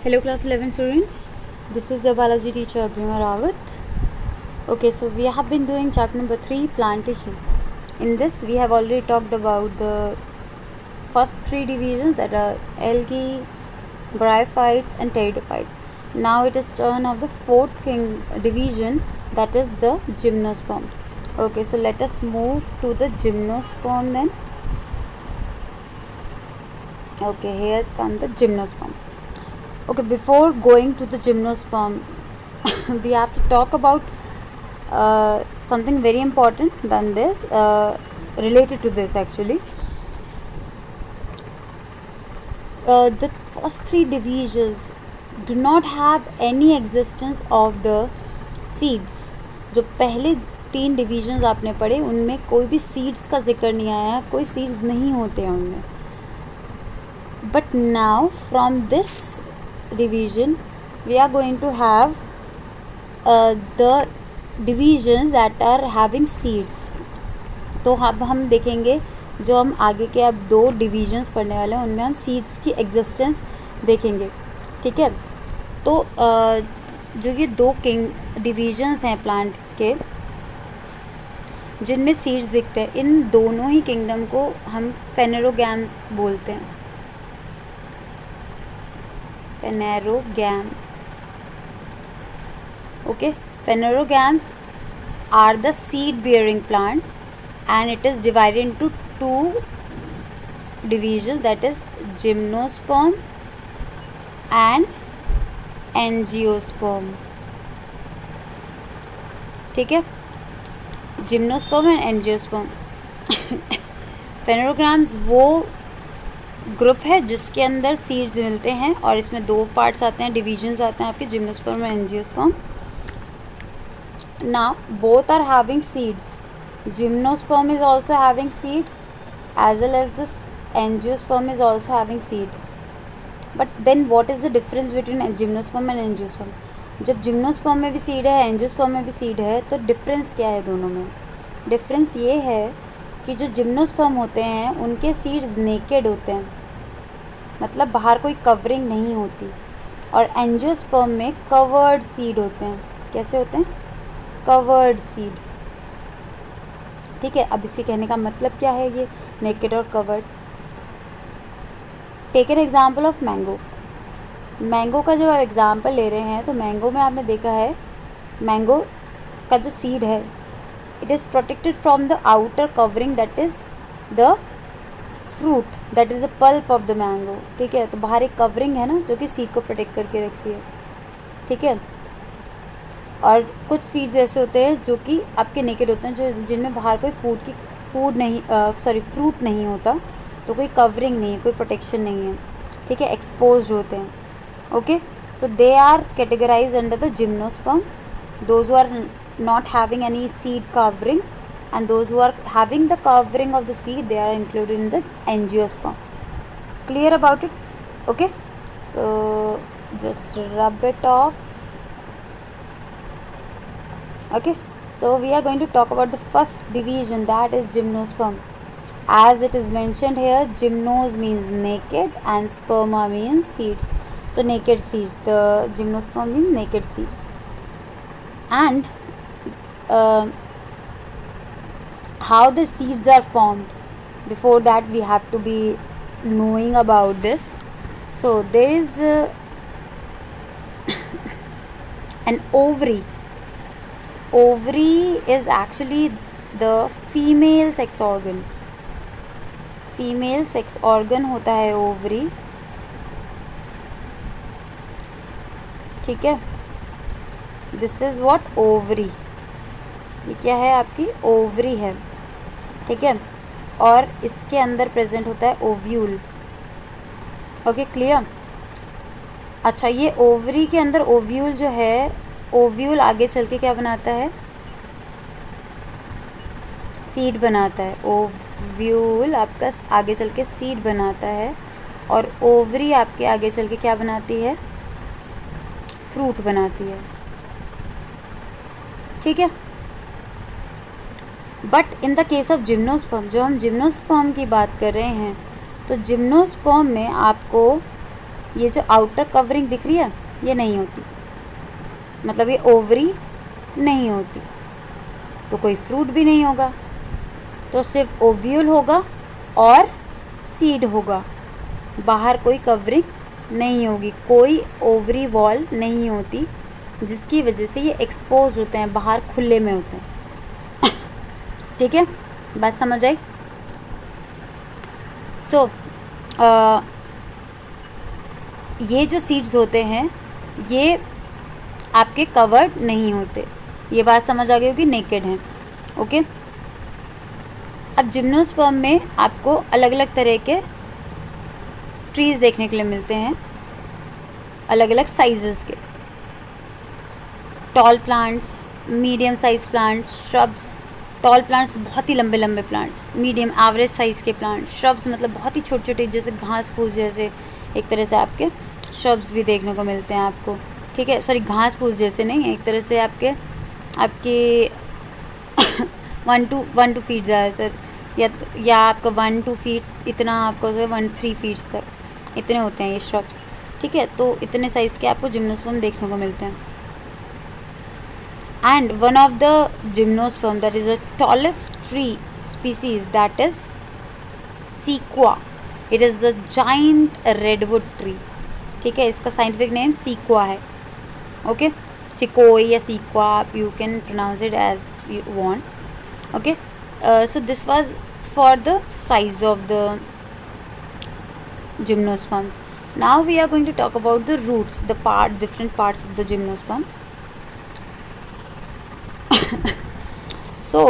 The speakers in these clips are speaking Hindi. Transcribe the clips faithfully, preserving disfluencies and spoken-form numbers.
Hello class eleven students, this is your biology teacher Agrima Rawat. Okay, so we have been doing chapter number three, plant tissue. In this we have already talked about the first three divisions, that are algae, bryophytes and pteridophyte. Now it is turn of the fourth king division, that is the gymnosperm. Okay, so let us move to the gymnosperm then. Okay, here has come the gymnosperm. Okay, before going to the gymnosperm, we have to talk about uh, something very important than this, uh, related to this actually. Uh, the first three divisions do not have any existence of the seeds. जो पहले तीन divisions आपने पढ़े उनमें कोई भी seeds का जिक्र नहीं आया, कोई seeds नहीं होते हैं उनमें. But now from this division we are going to have uh, the divisions that are having seeds. तो अब हम देखेंगे जो हम आगे के अब दो divisions पढ़ने वाले हैं उनमें हम seeds की existence देखेंगे. ठीक है, तो uh, जो ये दो king divisions हैं plants के जिनमें seeds दिखते हैं, इन दोनों ही kingdom को हम phanerogams बोलते हैं. Phanerogams. Okay, phanerogams are the seed bearing plants and it is divided into two divisions, that is gymnosperm and angiosperm. ठीक है, gymnosperm and angiosperm. phanerogams वो ग्रुप है जिसके अंदर सीड्स मिलते हैं और इसमें दो पार्ट्स आते हैं, डिविजन्स आते हैं आपके जिम्नोस्पर्म और angiosperm. Now both are having seeds. Gymnosperm is also having seed as well as this angiosperm is also having seed. But then what is the difference between gymnosperm and angiosperm? जब जिम्नोस्पर्म में भी सीड है, एंजियोस्पर्म में भी सीड है, तो डिफरेंस क्या है दोनों में? डिफरेंस ये है कि जो जिम्नोस्पर्म होते हैं उनके सीड्स नेकेड होते हैं, मतलब बाहर कोई कवरिंग नहीं होती, और एंजियोस्पर्म में कवर्ड सीड होते हैं. कैसे होते हैं? Covered seed. ठीक है, अब इसे कहने का मतलब क्या है ये नेकेड और covered? Take an example of mango. Mango का जो आप एग्जाम्पल ले रहे हैं तो मैंगो में आपने देखा है मैंगो का जो सीड है it is protected from the outer covering, that is the fruit, that is the pulp of the mango. ठीक है, तो बाहर एक कवरिंग है ना जो कि सीड को प्रोटेक्ट करके रखती है. ठीक है, और कुछ सीड्स ऐसे होते हैं जो कि आपके नेकेड होते हैं, जो जिनमें बाहर कोई फूड की फूड नहीं सॉरी फ्रूट नहीं होता, तो कोई कवरिंग नहीं है, कोई प्रोटेक्शन नहीं है. ठीक है, एक्सपोज्ड होते हैं. Okay, so they are categorised under the gymnosperm. Those who are not having any seed covering, and those who are having the covering of the seed, they are included in the angiosperm. Clear about it? Okay, so just rub it off. Okay, so we are going to talk about the first division, that is gymnosperm. As it is mentioned here, gymnos means naked and sperma means seeds. So naked seeds, the gymnosperm means naked seeds. And Uh, how the seeds are formed, before that we have to be knowing about this. So there is uh, an ovary. Ovary is actually the female sex organ. Female sex organ होता है ovary. ठीक है, this is what ovary. ये क्या है? आपकी ओवरी है. ठीक है, और इसके अंदर प्रेजेंट होता है ओव्यूल. Okay, clear? अच्छा, ये ओवरी के अंदर ओव्यूल जो है, ओव्यूल आगे चल के क्या बनाता है? सीड बनाता है. ओव्यूल आपका आगे चल के सीड बनाता है और ओवरी आपके आगे चल के क्या बनाती है? फ्रूट बनाती है. ठीक है, but in the case of gymnosperm, जो हम जिम्नोस्पर्म की बात कर रहे हैं, तो जिम्नोस्पर्म में आपको ये जो आउटर कवरिंग दिख रही है ये नहीं होती, मतलब ये ओवरी नहीं होती, तो कोई फ्रूट भी नहीं होगा, तो सिर्फ ओव्यूल होगा और सीड होगा, बाहर कोई कवरिंग नहीं होगी, कोई ओवरी वॉल नहीं होती, जिसकी वजह से ये एक्सपोज होते हैं, बाहर खुले में होते हैं। ठीक है, बात समझ आई? सो so, ये जो सीड्स होते हैं ये आपके कवर्ड नहीं होते, ये बात समझ आ गई होगी, नेकेड हैं। ओके, अब जिम्नोस्पर्म में आपको अलग अलग तरह के ट्रीज़ देखने के लिए मिलते हैं, अलग अलग साइजेस के, tall plants, medium size plants, shrubs. Tall plants बहुत ही लंबे लंबे प्लांट्स, मीडियम एवरेज साइज़ के प्लांट्स, श्रब्स मतलब बहुत ही छोटे छोटे जैसे घास फूस जैसे, एक तरह से आपके श्रब्स भी देखने को मिलते हैं आपको। ठीक है, सॉरी घास फूस जैसे नहीं, एक तरह से आपके आपके one two one two feet ज़्यादातर, या या आपका वन टू फीट इतना, आपको वन थ्री फीट्स तक इतने होते हैं ये श्रब्स। ठीक है, तो इतने साइज़ के आपको जिम्नोस्पर्म देखने को मिलते हैं। And one of the gymnosperm that is the tallest tree species, that is sequoia. It is the giant redwood tree. ठीक है, इसका scientific name sequoia है. Okay, sequoia या sequoia, you can pronounce it as you want. Okay, uh, so this was for the size of the gymnosperms. Now we are going to talk about the roots, the part, different parts of the gymnosperm. So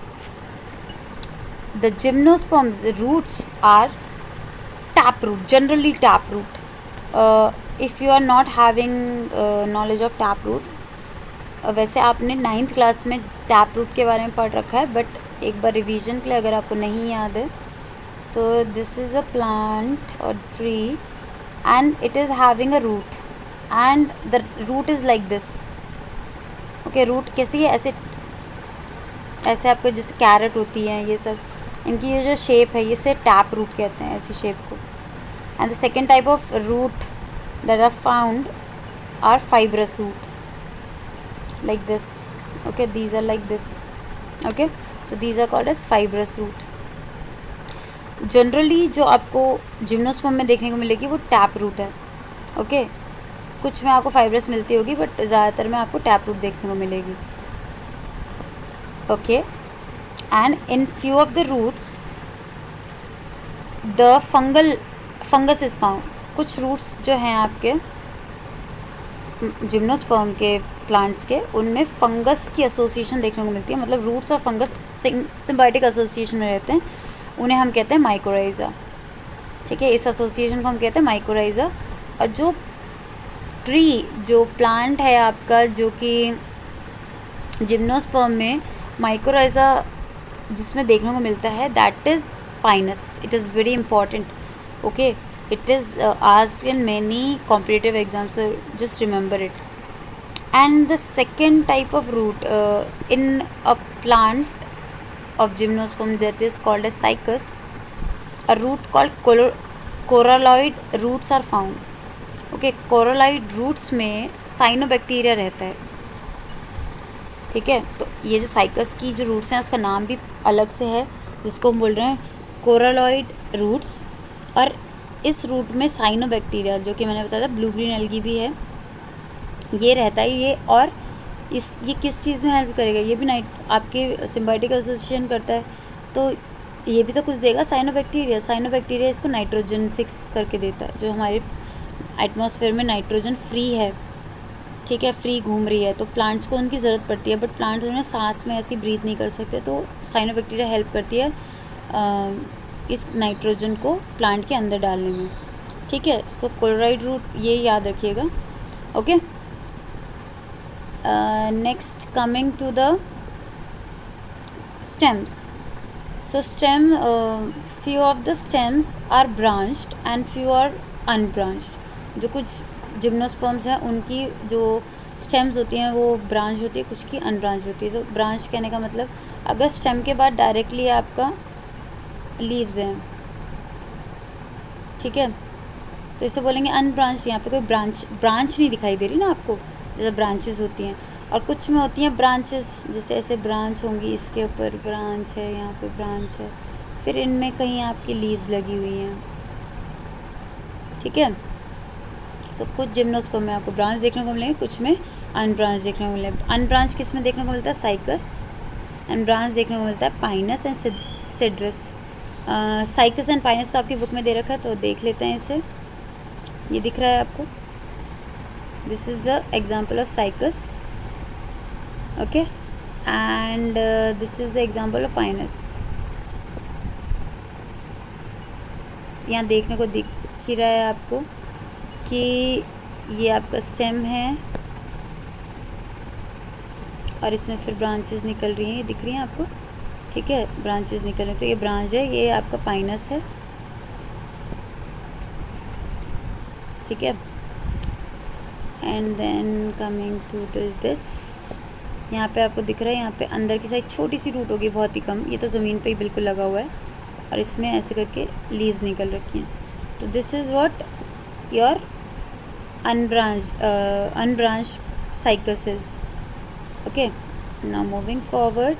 the gymnosperm's roots are taproot, generally taproot. Uh, if you are not having uh, knowledge of taproot, uh, वैसे आपने नाइन्थ क्लास में taproot के बारे में पढ़ रखा है, बट एक बार रिवीजन के लिए अगर आपको नहीं याद है, so this is a plant or tree and it is having a root and the root is like this. Okay, root कैसी है, ऐसे ऐसे आपको जैसे कैरेट होती है, ये सब इनकी ये जो शेप है, ये से टैप रूट कहते हैं ऐसी शेप को। And the second type of root that are found are fibrous root, like this. Okay, these are like this. Okay, so these are called as fibrous root. Generally जो आपको जिम्नोस्पर्म में देखने को मिलेगी वो टैप रूट है। Okay okay? कुछ में आपको फाइब्रस मिलती होगी, बट ज़्यादातर में आपको टैप रूट देखने को मिलेगी। Okay, and in few of the roots the fungal fungus is found. कुछ roots जो हैं आपके जिम्नोस्पर्म के प्लांट्स के, उनमें फंगस की एसोसिएशन देखने को मिलती है, मतलब रूट्स और फंगस सिम्बायोटिक एसोसिएशन में रहते हैं, उन्हें हम कहते हैं माइकोराइजा। ठीक है, इस एसोसिएशन को हम कहते हैं माइकोराइजा। और जो ट्री, जो प्लांट है आपका, जो कि जिम्नोस्पर्म में माइकोराइजा जिसमें देखने को मिलता है, that is Pinus. It is very important. Okay, it is asked in many competitive exams, so just remember it. And the second type of root uh, in a plant of gymnosperm that is called as cycas, a root called coralloid roots are found. Okay, coralloid roots में साइनोबैक्टीरिया रहता है. ठीक है, तो ये जो साइकस की जो रूट्स हैं उसका नाम भी अलग से है, जिसको हम बोल रहे हैं कोरोलॉइड रूट्स. और इस रूट में साइनोबैक्टीरिया, जो कि मैंने बताया था ब्लू ग्रीन एल्गी भी है, ये रहता है. ये और इस ये किस चीज़ में हेल्प करेगा, ये भी नाइट आपके सिम्बायोटिक एसोसिएशन करता है, तो ये भी तो कुछ देगा. साइनोबैक्टीरिया साइनोबैक्टीरिया इसको नाइट्रोजन फिक्स करके देता है. जो हमारे एटमॉस्फेयर में नाइट्रोजन फ्री है, ठीक है, फ्री घूम रही है, तो प्लांट्स को उनकी ज़रूरत पड़ती है, बट प्लांट्स उन्हें सांस में ऐसी ब्रीथ नहीं कर सकते, तो साइनोबैक्टीरिया हेल्प करती है आ, इस नाइट्रोजन को प्लांट के अंदर डालने में. ठीक है, सो कोलोराइड रूट ये याद रखिएगा. Okay, next coming to the stems. So stem, few of the stems are branched and few are unbranched. जो कुछ जिम्नोस्पर्म्स हैं उनकी जो स्टेम्स होती हैं वो ब्रांच होती है, कुछ की अनब्रांच होती है. तो ब्रांच कहने का मतलब, अगर स्टेम के बाद डायरेक्टली आपका लीव्स हैं, ठीक है, तो इसे बोलेंगे अनब्रांच। यहाँ पे कोई ब्रांच ब्रांच नहीं दिखाई दे रही ना आपको, जैसे ब्रांचेस होती हैं, और कुछ में होती हैं ब्रांचेस, जैसे ऐसे ब्रांच होंगी, इसके ऊपर ब्रांच है, यहाँ पे ब्रांच है, फिर इनमें कहीं आपकी लीव्स लगी हुई हैं, ठीक है। सो कुछ जिम्नोस्पर्म में आपको ब्रांच देखने को मिलेंगे, कुछ में अनब्रांच देखने को मिलेगा। अनब्रांच किस में देखने को मिलता है? साइकस। एंड ब्रांच देखने को मिलता है Pinus and Cedrus. Cycas and Pinus तो आपकी बुक में दे रखा है, तो देख लेते हैं इसे। ये दिख रहा है आपको, this is the example of Cycas, okay, and this is the example of Pinus. यहाँ देखने को दिख ही रहा है आपको कि ये आपका स्टेम है और इसमें फिर ब्रांचेस निकल रही हैं, ये दिख रही हैं आपको, ठीक है, ब्रांचेस निकल रही हैं। तो ये ब्रांच है, ये आपका पाइनस है, ठीक है। And then coming to this, यहाँ पे आपको दिख रहा है, यहाँ पे अंदर की साइड छोटी सी रूट होगी, बहुत ही कम, ये तो ज़मीन पे ही बिल्कुल लगा हुआ है, और इसमें ऐसे करके लीव्स निकल रखी हैं। तो this is what your unbranch unbranch Cycas is, okay. Now moving forward,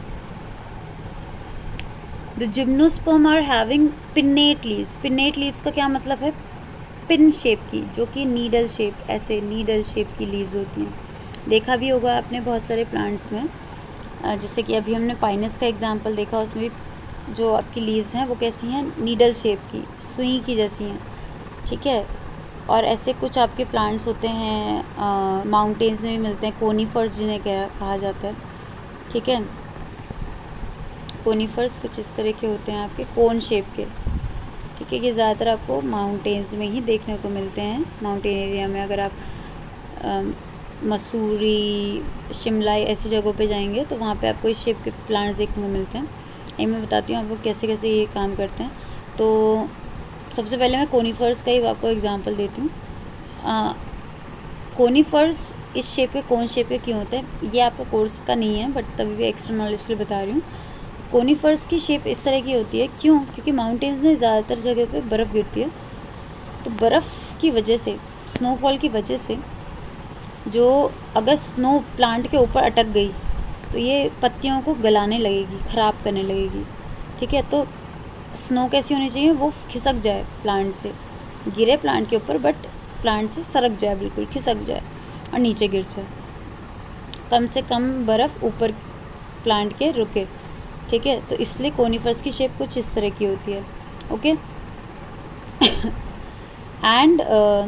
the gymnosperm are having pinnate leaves. Pinnate leaves का क्या मतलब है? पिन शेप की, जो कि नीडल शेप, ऐसे नीडल शेप की लीव्स होती हैं। देखा भी होगा आपने बहुत सारे प्लांट्स में, जैसे कि अभी हमने पाइनस का एग्जांपल देखा, उसमें भी जो आपकी लीव्स हैं वो कैसी हैं? नीडल शेप की, सुई की जैसी हैं, ठीक है। और ऐसे कुछ आपके प्लांट्स होते हैं, माउंटेन्स में भी मिलते हैं, कोनीफर्स जिन्हें कहा जाता है, ठीक है। कोनीफर्स कुछ इस तरह के होते हैं आपके, कोन शेप के, ठीक है। ये ज़्यादातर आपको माउंटेन्स में ही देखने को मिलते हैं, माउंटेन एरिया में। अगर आप आ, मसूरी, शिमला ऐसी जगहों पे जाएंगे तो वहाँ पे आपको इस शेप के प्लांट्स देखने को मिलते हैं। ये मैं बताती हूँ आपको कैसे कैसे ये काम करते हैं। तो सबसे पहले मैं कोनीफर्स का ही आपको एग्जांपल देती हूँ। कोनीफर्स इस शेप के, कोन शेप के क्यों होते हैं, ये आपका कोर्स का नहीं है, बट तभी भी एक्स्ट्रा नॉलेज के लिए बता रही हूँ। कोनीफर्स की शेप इस तरह की होती है, क्यों? क्योंकि माउंटेन्स में ज़्यादातर जगह पे बर्फ़ गिरती है, तो बर्फ़ की वजह से, स्नोफॉल की वजह से, जो अगर स्नो प्लांट के ऊपर अटक गई तो ये पत्तियों को गलाने लगेगी, ख़राब करने लगेगी, ठीक है। तो स्नो कैसी होनी चाहिए? वो खिसक जाए प्लांट से, गिरे प्लांट के ऊपर, बट प्लांट से सरक जाए, बिल्कुल खिसक जाए और नीचे गिर जाए, कम से कम बर्फ़ ऊपर प्लांट के रुके, ठीक है। तो इसलिए कोनीफर्स की शेप कुछ इस तरह की होती है, okay. And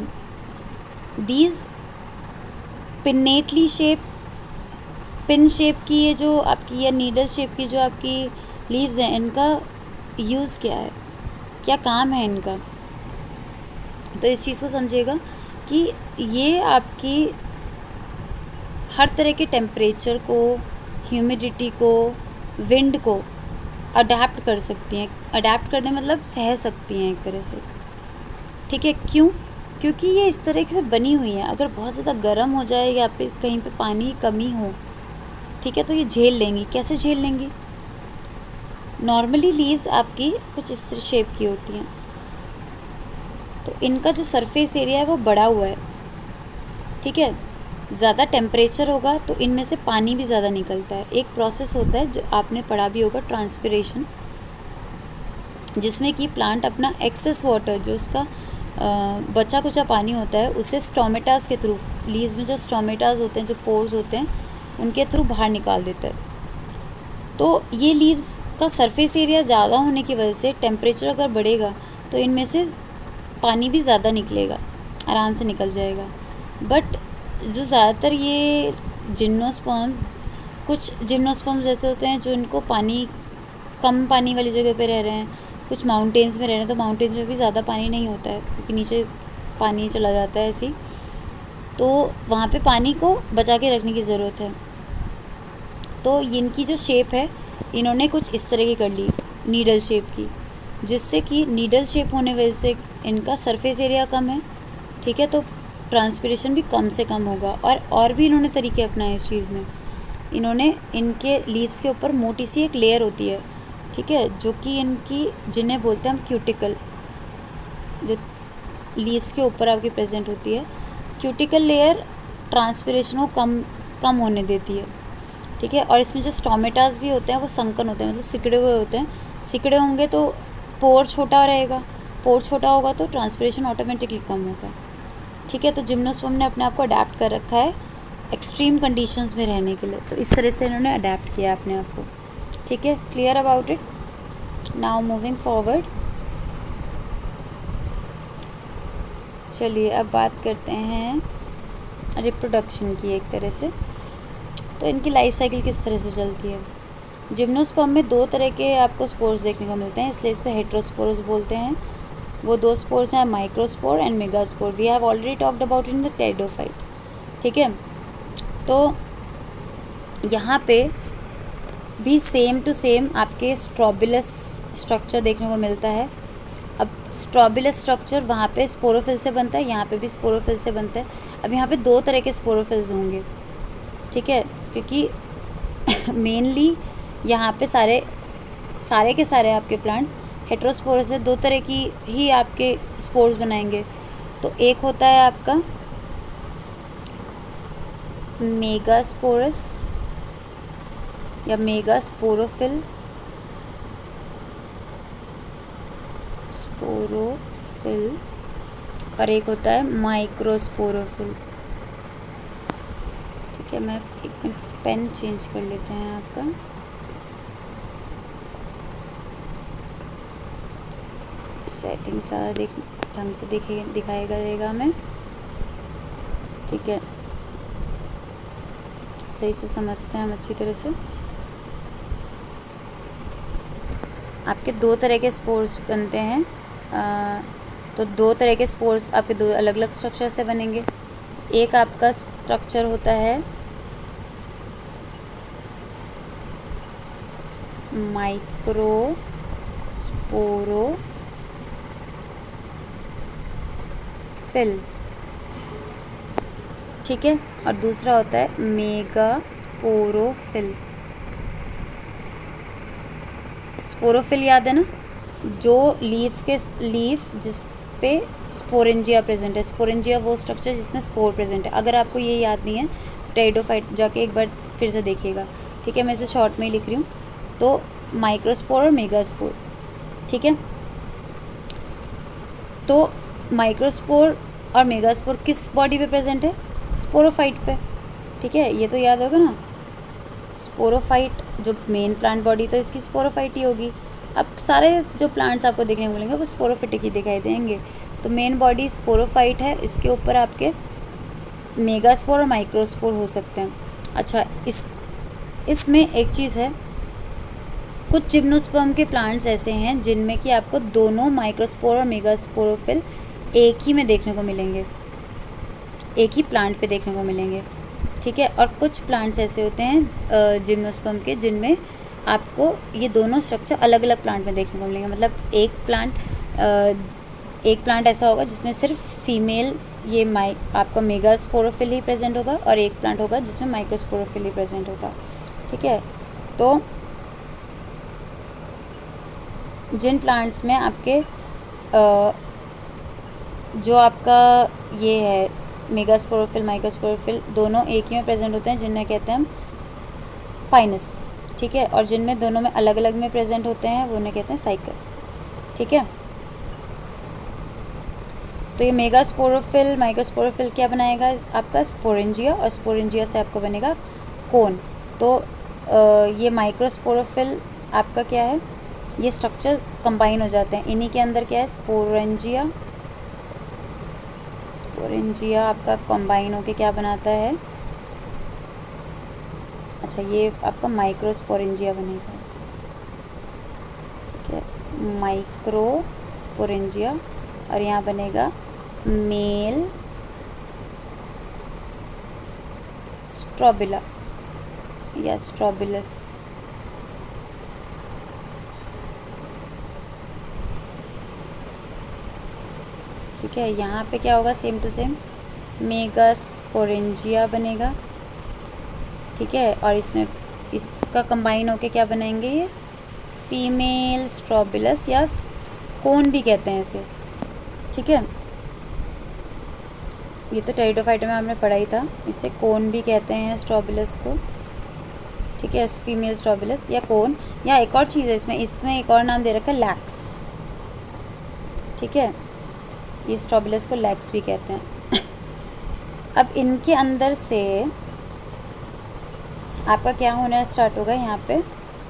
these pinnately shape, pin shape की ये जो आपकी, या नीडल शेप की जो आपकी लीव्स हैं, इनका यूज़ क्या है, क्या काम है इनका? तो इस चीज़ को समझिएगा कि ये आपकी हर तरह के टेम्परेचर को, ह्यूमिडिटी को, विंड को अडेप्ट कर सकती हैं। अडेप्ट करने मतलब सह सकती हैं एक तरह से, ठीक है। क्यों? क्योंकि ये इस तरह से बनी हुई है। अगर बहुत ज़्यादा गर्म हो जाए या फिर कहीं पे पानी की कमी हो, ठीक है, तो ये झेल लेंगी। कैसे झेल लेंगी? नॉर्मली लीव्स आपकी कुछ इस तरह शेप की होती हैं, तो इनका जो सरफेस एरिया है वो बड़ा हुआ है, ठीक है। ज़्यादा टेम्परेचर होगा तो इनमें से पानी भी ज़्यादा निकलता है। एक प्रोसेस होता है जो आपने पढ़ा भी होगा, ट्रांसपिरेशन, जिसमें कि प्लांट अपना एक्सेस वाटर, जो उसका बचा कुचा पानी होता है, उसे स्टोमेटास के थ्रू, लीव्स में जो स्टोमेटास होते हैं, जो पोर्स होते हैं, उनके थ्रू बाहर निकाल देता है। तो ये लीव्स का सरफेस एरिया ज़्यादा होने की वजह से टेम्परेचर अगर बढ़ेगा तो इनमें से पानी भी ज़्यादा निकलेगा, आराम से निकल जाएगा। बट जो ज़्यादातर ये जिम्नोस्पर्म्स, कुछ जिम्नोस्पर्म्स ऐसे होते हैं जो इनको पानी, कम पानी वाली जगह पे रह रहे हैं, कुछ माउंटेन्स में रह रहे हैं, तो माउंटेन्स में भी ज़्यादा पानी नहीं होता है क्योंकि नीचे पानी चला जाता है ऐसे ही, तो वहाँ पे पानी को बचा के रखने की ज़रूरत है। तो इनकी जो शेप है, इन्होंने कुछ इस तरह की कर ली, नीडल शेप की, जिससे कि नीडल शेप होने वजह से इनका सरफेस एरिया कम है, ठीक है, तो ट्रांसपिरेशन भी कम से कम होगा। और और भी इन्होंने तरीके अपनाए इस चीज़ में। इन्होंने इनके लीव्स के ऊपर मोटी सी एक लेयर होती है, ठीक है, जो कि इनकी, जिन्हें बोलते हैं हम क्यूटिकल, जो लीव्स के ऊपर आपकी प्रेजेंट होती है। क्यूटिकल लेयर ट्रांसपिरेशन को कम कम होने देती है, ठीक है। और इसमें जो स्टोमेटास भी होते हैं वो संकन होते हैं, मतलब सिकड़े हुए होते हैं। सिकड़े होंगे तो पोर छोटा रहेगा, पोर छोटा होगा तो ट्रांसपिरेशन ऑटोमेटिकली कम होगा, ठीक है। तो जिम्नोस्पर्म ने अपने आप को अडेप्ट कर रखा है एक्सट्रीम कंडीशंस में रहने के लिए, तो इस तरह से इन्होंने अडेप्ट किया अपने आप को, ठीक है। Clear about it. Now moving forward, चलिए अब बात करते हैं रिप्रोडक्शन की एक तरह से। तो इनकी लाइफ साइकिल किस तरह से चलती है। जिम्नोस्पर्म में दो तरह के आपको स्पोर्स देखने को मिलते हैं, इसलिए इसे हेटेरोस्पोर्स बोलते हैं। वो दो स्पोर्स हैं, microspore and megaspore. We have already talked about in the pteridophyte, ठीक है। तो यहाँ पे भी सेम टू सेम आपके स्ट्रोबिलस स्ट्रक्चर देखने को मिलता है। अब स्ट्रोबिलस स्ट्रक्चर वहाँ पे स्पोरोफिल से बनता है, यहाँ पे भी स्पोरोफिल से बनता है। अब यहाँ पे दो तरह के स्पोरोफिल्स होंगे, ठीक है, क्योंकि मेनली यहाँ पे सारे सारे के सारे आपके प्लांट्स हेटेरोस्पोरस है, दो तरह की ही आपके स्पोर्स बनाएंगे। तो एक होता है आपका मेगास्पोरस या मेगास्पोरोफिल, स्पोरोफिल, और एक होता है माइक्रोस्पोरोफिल, ठीक है। मैं एक मिनट पेन चेंज कर लेते हैं आपका। सेटिंग सारा देख ढंग से दिखे दिखाएगा रहेगा हमें, ठीक है। सही से समझते हैं हम अच्छी तरह से। आपके दो तरह के स्पोर्स बनते हैं, आ, तो दो तरह के स्पोर्स आपके दो अलग अलग स्ट्रक्चर से बनेंगे। एक आपका स्ट्रक्चर होता है माइक्रोस्पोरोफिल, ठीक है, और दूसरा होता है मेगास्पोरोफिल। स्पोरोफिल याद है ना, जो लीफ के लीफ जिस पे स्पोरेंजिया प्रेजेंट है। स्पोरेंजिया वो स्ट्रक्चर जिसमें स्पोर प्रेजेंट है। अगर आपको ये याद नहीं है तो टेरिडोफाइट जाके एक बार फिर से देखिएगा, ठीक है। मैं इसे शॉर्ट में ही लिख रही हूँ। तो माइक्रोस्पोर और मेगास्पोर, ठीक है। तो माइक्रोस्पोर और मेगास्पोर किस बॉडी पे प्रेजेंट है, स्पोरोफाइट पे, ठीक है। ये तो याद होगा ना, स्पोरोफाइट जो मेन प्लांट बॉडी तो इसकी स्पोरोफाइट ही होगी। अब सारे जो प्लांट्स आपको देखने को मिलेंगे वो स्पोरोफिटिक ही दिखाई देंगे। तो मेन बॉडी स्पोरोफाइट है, इसके ऊपर आपके मेगास्पोर और माइक्रोस्पोर हो सकते हैं। अच्छा, इस इसमें एक चीज़ है, कुछ जिम्नोस्पर्म के प्लांट्स ऐसे हैं जिनमें कि आपको दोनों माइक्रोस्पोर और मेगास्पोरोफिल एक ही में देखने को मिलेंगे, एक ही प्लांट पे देखने को मिलेंगे, ठीक है। और कुछ प्लांट्स ऐसे होते हैं जिम्नोस्पर्म के जिनमें आपको ये दोनों स्ट्रक्चर अलग अलग प्लांट में देखने को मिलेंगे। मतलब एक प्लांट एक प्लांट ऐसा होगा जिसमें सिर्फ फीमेल ये माइ आपका मेगास्पोरोफिल ही प्रेजेंट होगा, और एक प्लांट होगा जिसमें माइक्रोस्पोरोफिल ही प्रेजेंट होगा, ठीक है। तो जिन प्लांट्स में आपके आ, जो आपका ये है मेगास्पोरोफिल माइक्रोस्पोरोफिल दोनों एक ही में प्रेजेंट होते हैं, जिन्हें कहते हैं हम पाइनस, ठीक है। और जिनमें दोनों में अलग अलग में प्रेजेंट होते हैं वो उन्हें कहते हैं साइकस, ठीक है। तो ये मेगास्पोरोफिल माइक्रोस्पोरोफिल क्या बनाएगा आपका स्पोरेंजिया, और स्पोरेंजिया से आपको बनेगा कोन। तो आ, ये माइक्रोस्पोरोफिल आपका क्या है, ये स्ट्रक्चर कंबाइन हो जाते हैं। इन्हीं के अंदर क्या है स्पोरेंजिया, स्पोरेंजिया आपका कंबाइन होके क्या बनाता है, अच्छा ये आपका माइक्रोस्पोरेंजिया बनेगा, ठीक है, माइक्रोस्पोरेंजिया। और यहाँ बनेगा मेल स्ट्रोबिला या स्ट्रोबिलस, ठीक है। यहाँ पे क्या होगा, सेम टू सेम मेगास्पोरेंजिया बनेगा, ठीक है। और इसमें इसका कंबाइन होके क्या बनाएंगे, ये फीमेल स्ट्रोबिलस या कोन भी कहते हैं इसे, ठीक है। ये तो टेरिडोफाइटा में हमने पढ़ा ही था। इसे कोन भी कहते हैं स्ट्रोबिलस को, ठीक है, फीमेल स्ट्रोबिलस या कोन। या एक और चीज़ है इसमें, इसमें एक और नाम दे रखा है लैक्स, ठीक है, ये स्ट्रोबिलस को लैक्स भी कहते हैं। अब इनके अंदर से आपका क्या होना स्टार्ट होगा, यहाँ पे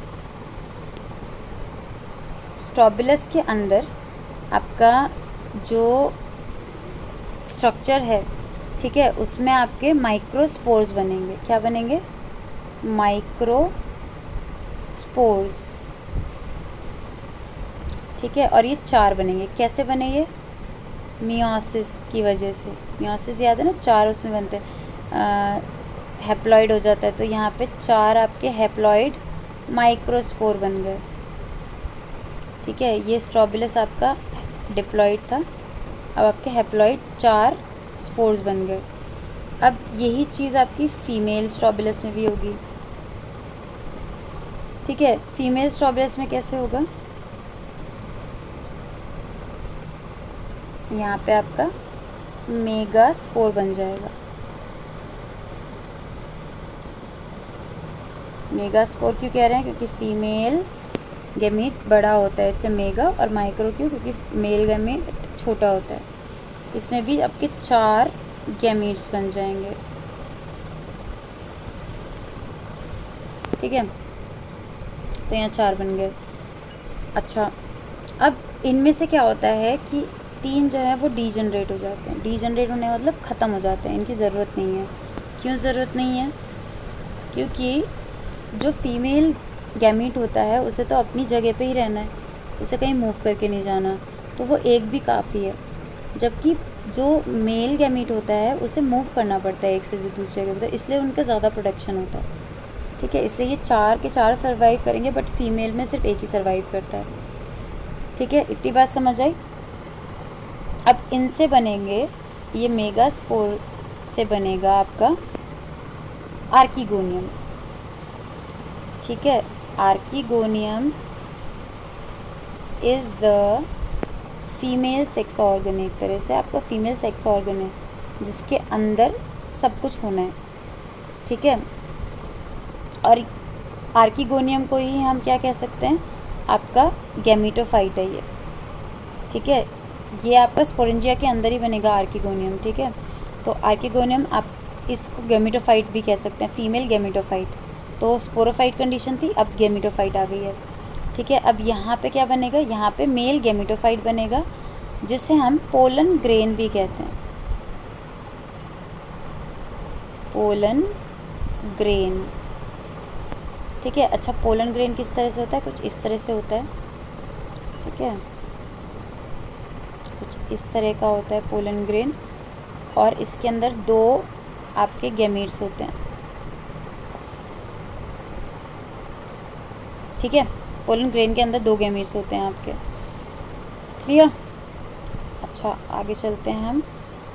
स्ट्रोबिलस के अंदर आपका जो स्ट्रक्चर है, ठीक है, उसमें आपके माइक्रोस्पोर्स बनेंगे। क्या बनेंगे? माइक्रोस्पोर्स, ठीक है। और ये चार बनेंगे। कैसे बने ये? मियोसिस की वजह से। मियोसिस याद है ना, चार उसमें बनते हैं, हैप्लॉइड हो जाता है, तो यहाँ पे चार आपके हैप्लॉइड माइक्रोस्पोर बन गए, ठीक है। ये स्ट्रोबिलस आपका डिप्लॉइड था, अब आपके हैप्लॉइड चार स्पोर्स बन गए। अब यही चीज़ आपकी फीमेल स्ट्रोबिलस में भी होगी, ठीक है। फीमेल स्ट्रोबिलस में कैसे होगा? यहाँ पे आपका मेगा स्पोर बन जाएगा। मेगा स्पोर क्यों कह रहे हैं? क्योंकि फीमेल गैमीट बड़ा होता है इसलिए मेगा, और माइक्रो क्यों? क्योंकि मेल गैमीट छोटा होता है। इसमें भी आपके चार गैमीट्स बन जाएंगे, ठीक है। तो यहाँ चार बन गए। अच्छा, अब इनमें से क्या होता है कि तीन जो है वो डीजनरेट हो जाते हैं। डीजनरेट होने का मतलब ख़त्म हो जाते हैं, इनकी ज़रूरत नहीं है। क्यों ज़रूरत नहीं है? क्योंकि जो फीमेल गैमीट होता है उसे तो अपनी जगह पे ही रहना है, उसे कहीं मूव करके नहीं जाना, तो वो एक भी काफ़ी है। जबकि जो मेल गैमीट होता है उसे मूव करना पड़ता है एक से दूसरी जगह पर, इसलिए उनका ज़्यादा प्रोडक्शन होता है, ठीक है। इसलिए ये चार के चार सर्वाइव करेंगे, बट फीमेल में सिर्फ एक ही सर्वाइव करता है, ठीक है। इतनी बात समझ आई। अब इनसे बनेंगे, ये मेगा स्पोर से बनेगा आपका आर्किगोनियम, ठीक है। Archegonium is the female sex organ, एक तरह से आपका फीमेल सेक्स ऑर्गन है जिसके अंदर सब कुछ होना है, ठीक है। और आर्किगोनियम को ही हम क्या कह सकते हैं? आपका गैमीटोफाइट है ये, ठीक है। ये आपका स्पोरेंजिया के अंदर ही बनेगा आर्किगोनियम, ठीक है। तो आर्किगोनियम आप इसको गैमीटोफाइट भी कह सकते हैं, फीमेल गैमीटोफाइट। तो स्पोरोफाइट कंडीशन थी, अब गैमीटोफाइट आ गई है, ठीक है। अब यहाँ पे क्या बनेगा? यहाँ पे मेल गैमीटोफाइट बनेगा, जिसे हम पोलन ग्रेन भी कहते हैं, पोलन ग्रेन, ठीक है। अच्छा, पोलन ग्रेन किस तरह से होता है? कुछ इस तरह से होता है, ठीक है, कुछ इस तरह का होता है पोलन ग्रेन, और इसके अंदर दो आपके गैमीट्स होते हैं, ठीक है। पोलन ग्रेन के अंदर दो गैमीट्स होते हैं आपके, क्लियर। अच्छा, आगे चलते हैं हम।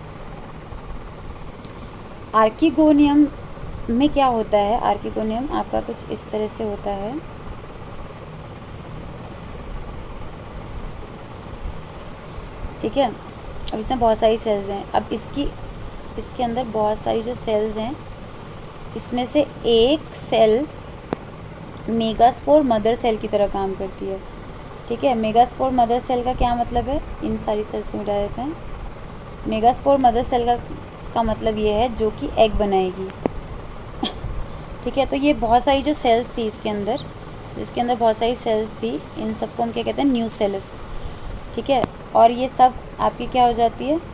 आर्किगोनियम में क्या होता है? आर्किगोनियम आपका कुछ इस तरह से होता है, ठीक है। अब इसमें बहुत सारी सेल्स हैं। अब इसकी इसके अंदर बहुत सारी जो सेल्स हैं, इसमें से एक सेल मेगास्पोर मदर सेल की तरह काम करती है, ठीक है। मेगास्पोर मदर सेल का क्या मतलब है? इन सारी सेल्स को मिटा देते हैं। मेगास्पोर मदर सेल का का मतलब ये है जो कि एग बनाएगी, ठीक है। तो ये बहुत सारी जो सेल्स थी इसके अंदर, जिसके अंदर बहुत सारी सेल्स थी, इन सबको हम क्या कहते हैं? न्यूसेलस, ठीक है। और ये सब आपकी क्या हो जाती है?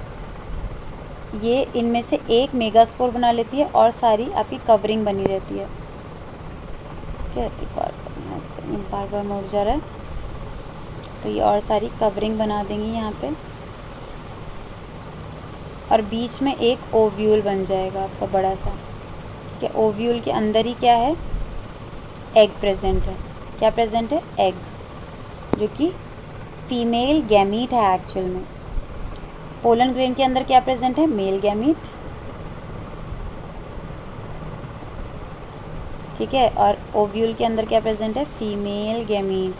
ये इनमें से एक मेगास्पोर बना लेती है और सारी आपकी कवरिंग बनी रहती है, ठीक है। एक और बार बार मुड़ जा रहा है, तो ये और सारी कवरिंग बना देंगी यहाँ पे, और बीच में एक ओव्यूल बन जाएगा आपका बड़ा सा, ठीक है। ओव्यूल के अंदर ही क्या है? एग प्रेजेंट है। क्या प्रेजेंट है? एग, जो कि फीमेल गैमीट है एक्चुअल में। पोलन ग्रेन के अंदर क्या प्रेजेंट है? मेल गैमीट, ठीक है। और ओव्यूल के अंदर क्या प्रेजेंट है? फीमेल गैमीट,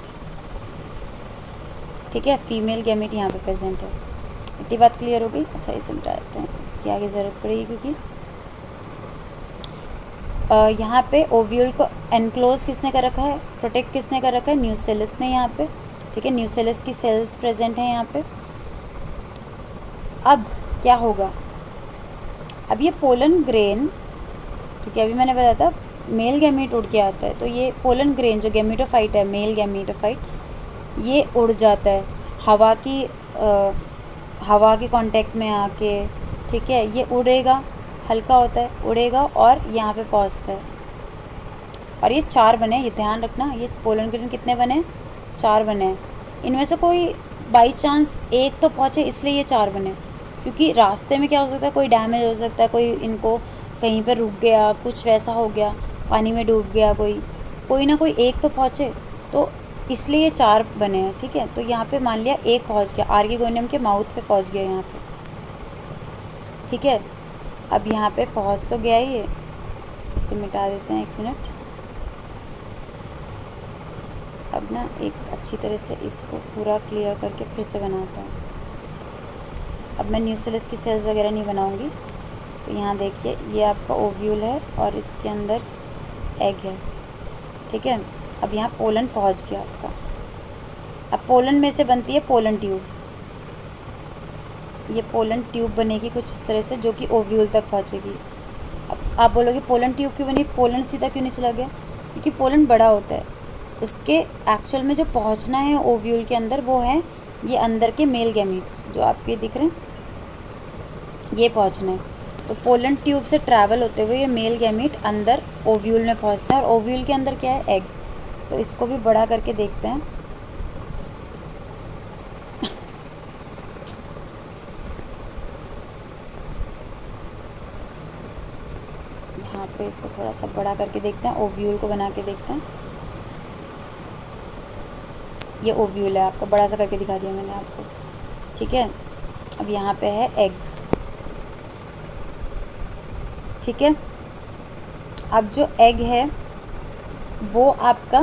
ठीक है। फीमेल गैमीट यहाँ पे प्रेजेंट है। इतनी बात क्लियर हो गई? अच्छा, इसे मिटा देते हैं। इसकी आगे ज़रूरत पड़ेगी, क्योंकि यहाँ पे ओव्यूल को एनक्लोज किसने कर रखा है, प्रोटेक्ट किसने कर रखा है, न्यूसेलस ने यहाँ पे, ठीक है। न्यूसेलस की सेल्स प्रेजेंट हैं यहाँ पे। अब क्या होगा, अब ये पोलन ग्रेन, क्योंकि अभी मैंने बताया था मेल गैमीट उड़ के आता है, तो ये पोलन ग्रेन जो गैमीटोफाइट है, मेल गैमीटोफाइट, ये उड़ जाता है हवा की आ, हवा के कांटेक्ट में आके, ठीक है। ये उड़ेगा, हल्का होता है, उड़ेगा और यहाँ पे पहुँचता है। और ये चार बने, ये ध्यान रखना, ये पोलन ग्रेन कितने बने, चार बने हैं। इनमें से कोई बाई चांस एक तो पहुँचे, इसलिए ये चार बने, क्योंकि रास्ते में क्या हो सकता है, कोई डैमेज हो सकता है, कोई इनको कहीं पर रुक गया, कुछ वैसा हो गया, पानी में डूब गया, कोई कोई ना कोई एक तो पहुँचे, तो इसलिए ये चार बने हैं, ठीक है। तो यहाँ पे मान लिया एक पहुँच गया, आर्किगोनियम के माउथ पे पहुँच गया यहाँ पे, ठीक है। अब यहाँ पे पहुँच तो गया ही है, इसे मिटा देते हैं एक मिनट। अब ना एक अच्छी तरह से इसको पूरा क्लियर करके फिर से बनाता हूँ। अब मैं न्यूसेलस की सेल्स वगैरह नहीं बनाऊँगी। तो यहाँ देखिए, ये आपका ओव्यूल है और इसके अंदर एग है, ठीक है। अब यहाँ पोलन पहुँच गया आपका। अब पोलन में से बनती है पोलन ट्यूब। ये पोलन ट्यूब बनेगी कुछ इस तरह से, जो कि ओव्यूल तक पहुँचेगी। अब आप बोलोगे पोलन ट्यूब क्यों बनी, पोलन सीधा क्यों नहीं चला गया, क्योंकि पोलन बड़ा होता है, उसके एक्चुअल में जो पहुँचना है ओव्यूल के अंदर वो है ये अंदर के मेल गैमीट्स जो आपके दिख रहे हैं, ये पहुँचना है। तो पोलन ट्यूब से ट्रैवल होते हुए ये मेल गैमीट अंदर ओव्यूल में पहुँचते हैं, और ओव्यूल के अंदर क्या है, एग। तो इसको भी बड़ा करके देखते हैं। यहाँ पे इसको थोड़ा सा बड़ा करके देखते हैं, ओव्यूल को बना के देखते हैं। ये ओव्यूल है, आपको बड़ा सा करके दिखा दिया मैंने आपको, ठीक है। अब यहाँ पे है एग, ठीक है। अब जो एग है वो आपका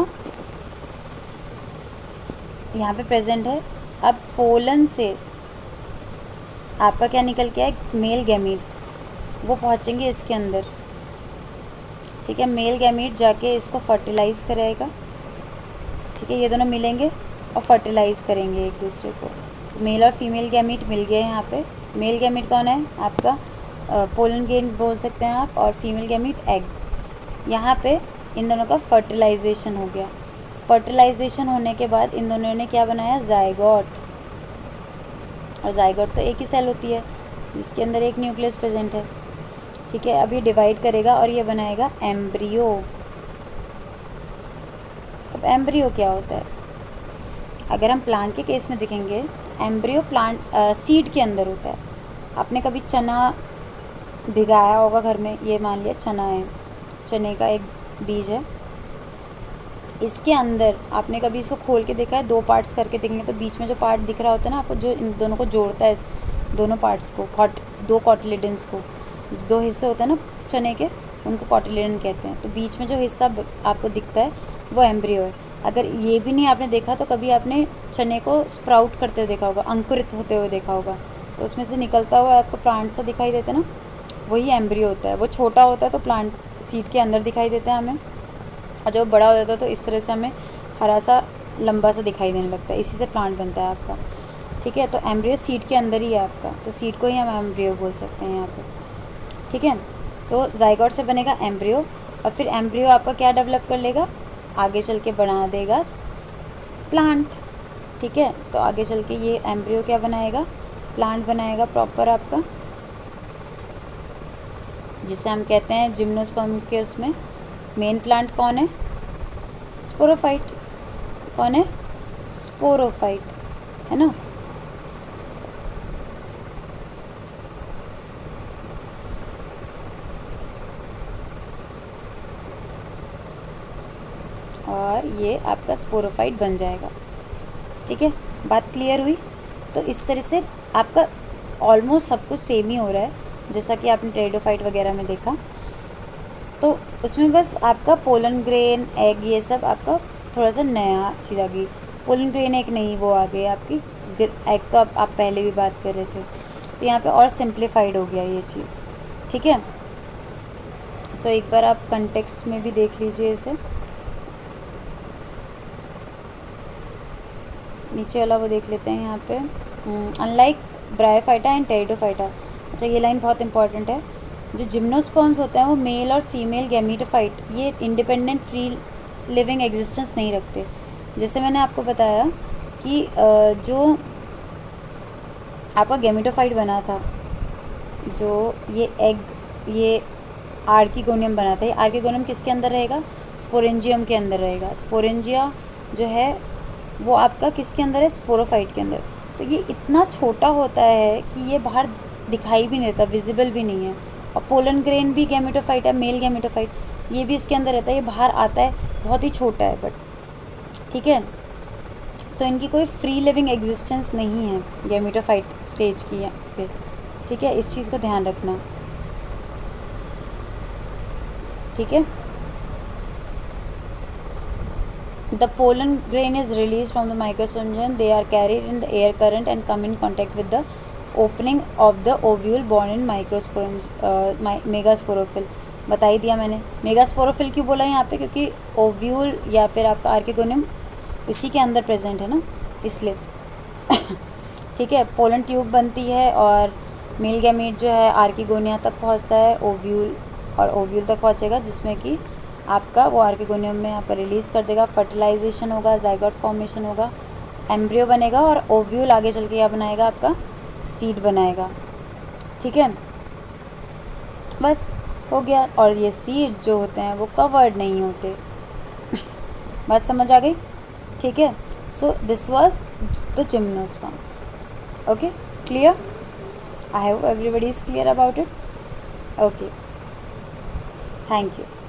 यहाँ पे प्रेजेंट है। अब पोलन से आपका क्या निकल के आए, मेल गैमीट्स, वो पहुँचेंगे इसके अंदर, ठीक है। मेल गैमीट जाके इसको फर्टिलाइज़ करेगा, ठीक है। ये दोनों मिलेंगे और फर्टिलाइज़ करेंगे एक दूसरे को। तो मेल और फीमेल गैमीट मिल गए यहाँ पे। मेल गैमीट कौन है आपका, पोलन ग्रेन बोल सकते हैं आप, और फीमेल गैमीट एग। यहाँ पे इन दोनों का फर्टिलाइजेशन हो गया। फर्टिलाइजेशन होने के बाद इन दोनों ने क्या बनाया, जाइगोट। और जाइगोट तो एक ही सेल होती है जिसके अंदर एक न्यूक्लियस प्रेजेंट है, ठीक है। अब ये डिवाइड करेगा और ये बनाएगा एम्ब्रियो। अब एम्ब्रियो क्या होता है, अगर हम प्लांट के केस में देखेंगे, एम्ब्रियो प्लांट सीड के अंदर होता है। आपने कभी चना भिगाया होगा घर में, ये मान लिया चना है, चने का एक बीज है, इसके अंदर आपने कभी इसको खोल के देखा है, दो पार्ट्स करके देखेंगे तो बीच में जो पार्ट दिख रहा होता है ना आपको, जो इन दोनों को जोड़ता है, दोनों पार्ट्स को, कॉट दो कॉटिलेडन्स को, दो हिस्से होते हैं ना चने के, उनको कॉटिलेडन कहते हैं। तो बीच में जो हिस्सा आपको दिखता है वो एम्ब्रियो है। अगर ये भी नहीं आपने देखा तो कभी आपने चने को स्प्राउट करते हुए देखा होगा, अंकुरित होते हुए देखा होगा, तो उसमें से निकलता हुआ आपको प्लांट सा दिखाई देता है ना, वही एम्ब्रियो होता है। वो छोटा होता है तो प्लांट सीड के अंदर दिखाई देता है हमें, और जब बड़ा हो जाता है तो इस तरह से हमें हरा सा लंबा सा दिखाई देने लगता है। इसी से प्लांट बनता है आपका, ठीक है। तो एम्ब्रियो सीड के अंदर ही है आपका, तो सीड को ही हम एम्ब्रियो बोल सकते हैं यहाँ पे, ठीक है। तो जाइगोट से बनेगा एम्ब्रियो, और फिर एम्ब्रियो आपका क्या डेवलप कर लेगा, आगे चल के बना देगा प्लांट, ठीक है। तो आगे चल के ये एम्ब्रियो क्या बनाएगा, प्लांट बनाएगा प्रॉपर आपका, जिसे हम कहते हैं जिम्नोस्पर्म के उसमें मेन प्लांट कौन है, स्पोरोफाइट। कौन है, स्पोरोफाइट, है ना। और ये आपका स्पोरोफाइट बन जाएगा, ठीक है। बात क्लियर हुई। तो इस तरह से आपका ऑलमोस्ट सब कुछ सेम ही हो रहा है, जैसा कि आपने टेरिडोफाइट वगैरह में देखा। तो उसमें बस आपका पोलन ग्रेन, एग, ये सब आपका थोड़ा सा नया चीज़ आ गई। पोलन ग्रेन एक नई वो आ गई आपकी, एग तो आप, आप पहले भी बात कर रहे थे। तो यहाँ पे और सिंप्लीफाइड हो गया ये चीज़, ठीक है। सो so, एक बार आप कंटेक्स्ट में भी देख लीजिए इसे, नीचे वाला वो देख लेते हैं यहाँ पे। अनलाइक ब्रायोफाइटा एंड टेरिडोफाइटा, अच्छा ये लाइन बहुत इंपॉर्टेंट है, जो जिम्नोस्पर्म्स होते हैं वो मेल और फीमेल गैमीटोफाइट, ये इंडिपेंडेंट फ्री लिविंग एग्जिस्टेंस नहीं रखते। जैसे मैंने आपको बताया कि जो आपका गैमीटोफाइट बना था, जो ये एग, ये आर्किगोनियम बना था, ये आर्किगोनियम किसके अंदर रहेगा? स्पोरेंजियम के अंदर रहेगा। स्पोरेंजिया जो है वो आपका किसके अंदर है? स्पोरोफाइट के अंदर। तो ये इतना छोटा होता है कि ये बाहर दिखाई भी नहीं देता, विजिबल भी नहीं है। और पोलन ग्रेन भी गैमेटोफाइट है, मेल गैमेटोफाइट, ये भी इसके अंदर रहता है, ये बाहर आता है, बहुत ही छोटा है बट, ठीक है। तो इनकी कोई फ्री लिविंग एग्जिस्टेंस नहीं है गैमेटोफाइट स्टेज की यहाँ पे, ठीक है, इस चीज़ को ध्यान रखना, ठीक है। The pollen grain is released from the microsporidium. They are carried in the air current and come in contact with the opening of the ovule born in microsporidium, uh, megasporophyll. बता ही दिया मैंने। मेगास्पोरोफिल क्यों बोला यहाँ पे? क्योंकि ओव्यूल या फिर आपका आर्किगोनियम इसी के अंदर प्रेजेंट है ना, इसलिए ठीक है। पोलन ट्यूब बनती है और मेल गैमीट जो है आर्किगोनिया तक पहुँचता है, ओव्यूल और ओव्यूल तक पहुँचेगा, जिसमें कि आपका वो आर्किगोनियम में आपका रिलीज़ कर देगा, फर्टिलाइजेशन होगा, जाइगोट फॉर्मेशन होगा, एम्ब्रियो बनेगा और ओव्यूल आगे चल के क्या बनाएगा? आपका सीड बनाएगा, ठीक है। बस हो गया। और ये सीड जो होते हैं वो कवर्ड नहीं होते बात समझ आ गई, ठीक है। So this was the gymnosperm, okay, clear? I hope everybody is clear about it, okay, thank you.